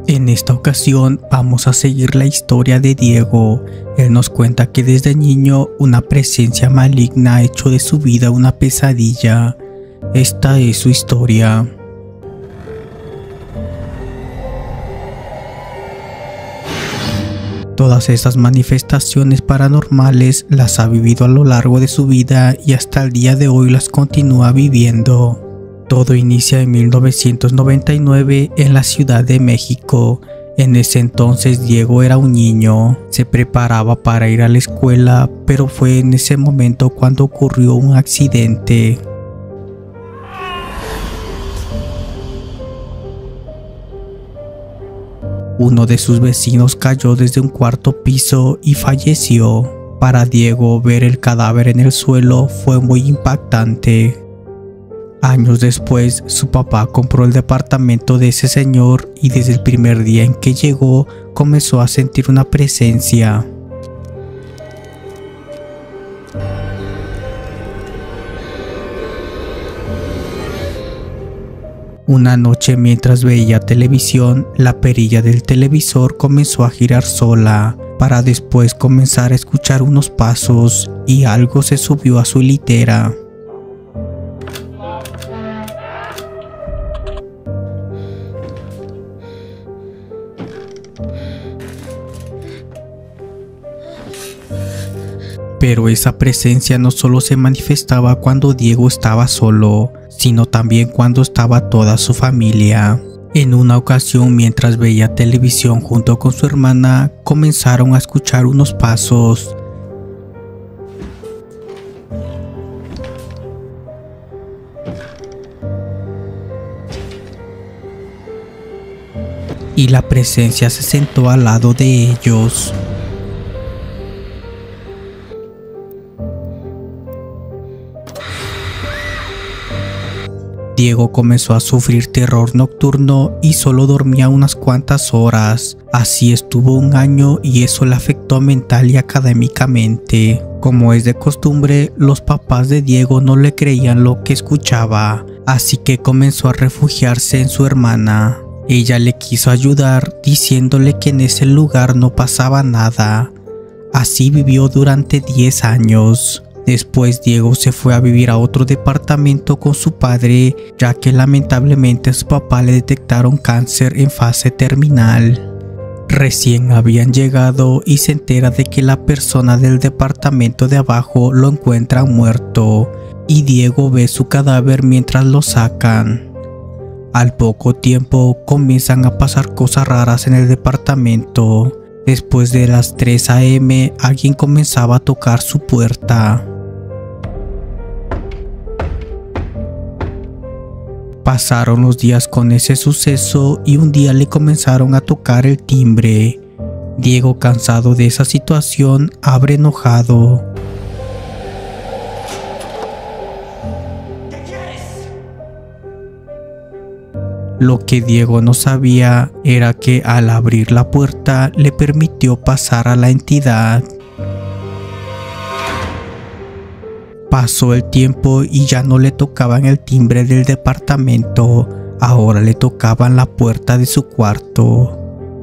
En esta ocasión vamos a seguir la historia de Diego. Él nos cuenta que desde niño una presencia maligna ha hecho de su vida una pesadilla. Esta es su historia. Todas esas manifestaciones paranormales las ha vivido a lo largo de su vida y hasta el día de hoy las continúa viviendo. Todo inicia en 1999 en la Ciudad de México. En ese entonces Diego era un niño, se preparaba para ir a la escuela, pero fue en ese momento cuando ocurrió un accidente. Uno de sus vecinos cayó desde un cuarto piso y falleció. Para Diego, ver el cadáver en el suelo fue muy impactante. Años después, su papá compró el departamento de ese señor y desde el primer día en que llegó, comenzó a sentir una presencia. Una noche mientras veía televisión, la perilla del televisor comenzó a girar sola, para después comenzar a escuchar unos pasos y algo se subió a su litera. Pero esa presencia no solo se manifestaba cuando Diego estaba solo, sino también cuando estaba toda su familia. En una ocasión, mientras veía televisión junto con su hermana, comenzaron a escuchar unos pasos. Y la presencia se sentó al lado de ellos. Diego comenzó a sufrir terror nocturno y solo dormía unas cuantas horas. Así estuvo un año y eso le afectó mental y académicamente. Como es de costumbre, los papás de Diego no le creían lo que escuchaba, así que comenzó a refugiarse en su hermana. Ella le quiso ayudar diciéndole que en ese lugar no pasaba nada. Así vivió durante 10 años. Después Diego se fue a vivir a otro departamento con su padre, ya que lamentablemente a su papá le detectaron cáncer en fase terminal. Recién habían llegado y se entera de que la persona del departamento de abajo lo encuentra muerto y Diego ve su cadáver mientras lo sacan. Al poco tiempo comienzan a pasar cosas raras en el departamento. Después de las 3 a.m. alguien comenzaba a tocar su puerta. Pasaron los días con ese suceso y un día le comenzaron a tocar el timbre. Diego, cansado de esa situación, abre enojado. Lo que Diego no sabía era que al abrir la puerta le permitió pasar a la entidad. Pasó el tiempo y ya no le tocaban el timbre del departamento, ahora le tocaban la puerta de su cuarto.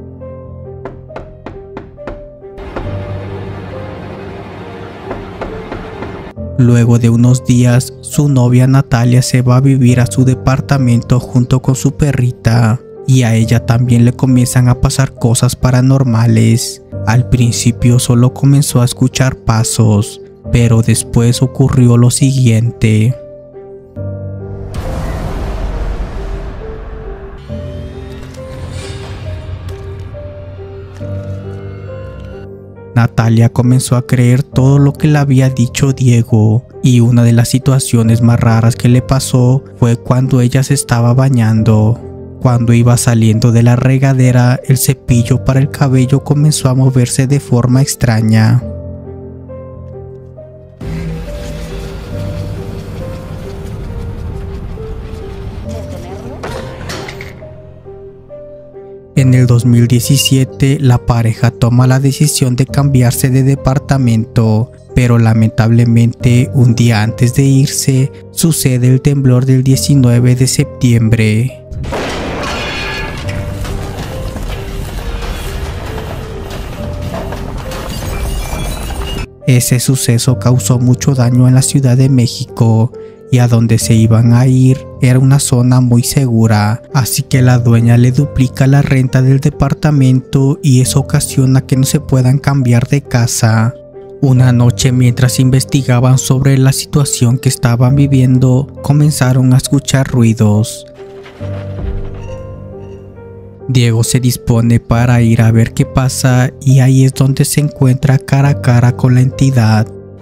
Luego de unos días, su novia Natalia se va a vivir a su departamento junto con su perrita, y a ella también le comienzan a pasar cosas paranormales. Al principio solo comenzó a escuchar pasos, pero después ocurrió lo siguiente. Natalia comenzó a creer todo lo que le había dicho Diego, y una de las situaciones más raras que le pasó fue cuando ella se estaba bañando. Cuando iba saliendo de la regadera, el cepillo para el cabello comenzó a moverse de forma extraña. En el 2017, la pareja toma la decisión de cambiarse de departamento, pero lamentablemente un día antes de irse, sucede el temblor del 19 de septiembre. Ese suceso causó mucho daño en la Ciudad de México y a donde se iban a ir era una zona muy segura, así que la dueña le duplica la renta del departamento y eso ocasiona que no se puedan cambiar de casa. Una noche, mientras investigaban sobre la situación que estaban viviendo, comenzaron a escuchar ruidos. Diego se dispone para ir a ver qué pasa y ahí es donde se encuentra cara a cara con la entidad.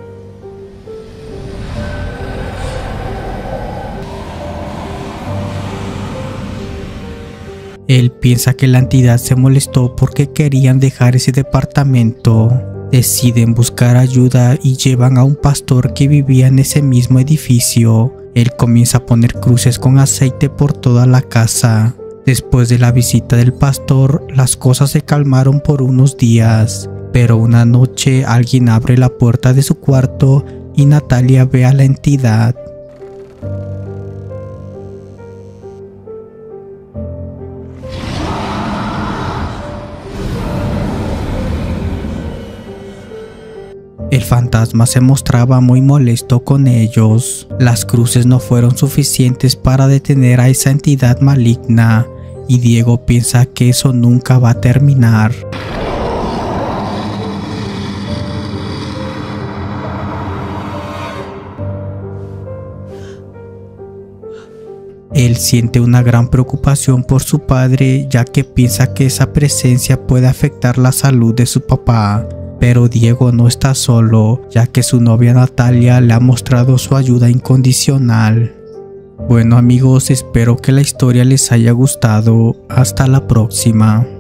Él piensa que la entidad se molestó porque querían dejar ese departamento. Deciden buscar ayuda y llevan a un pastor que vivía en ese mismo edificio. Él comienza a poner cruces con aceite por toda la casa. Después de la visita del pastor, las cosas se calmaron por unos días, pero una noche alguien abre la puerta de su cuarto y Natalia ve a la entidad. El fantasma se mostraba muy molesto con ellos. Las cruces no fueron suficientes para detener a esa entidad maligna y Diego piensa que eso nunca va a terminar. Él siente una gran preocupación por su padre, ya que piensa que esa presencia puede afectar la salud de su papá. Pero Diego no está solo, ya que su novia Natalia le ha mostrado su ayuda incondicional. Bueno amigos, espero que la historia les haya gustado. Hasta la próxima.